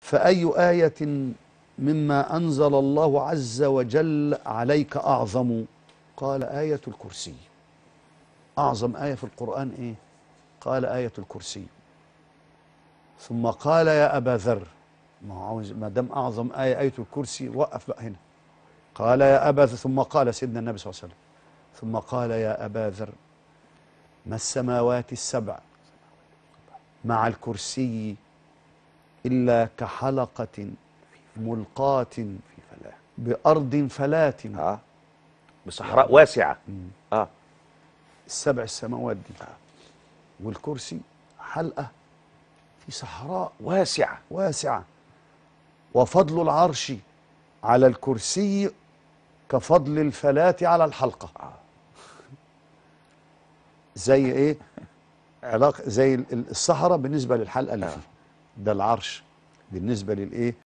فأي آية مما أنزل الله عز وجل عليك أعظم؟ قال آية الكرسي. أعظم آية في القرآن إيه؟ قال آية الكرسي. ثم قال يا أبا ذر، ما دام أعظم آية آية الكرسي وقف بقى هنا. قال يا أبا ذر، ثم قال سيدنا النبي صلى الله عليه وسلم، ثم قال يا أبا ذر ما السماوات السبع مع الكرسي إلا كحلقة ملقاة بأرض فلات. بصحراء واسعة. السبع السماوات دي والكرسي حلقة في صحراء واسعة. وفضل العرش على الكرسي كفضل الفلاة على الحلقة. زي ايه؟ علاقة زي الصحراء بالنسبة للحلقة اللي فيه، ده العرش بالنسبة للايه؟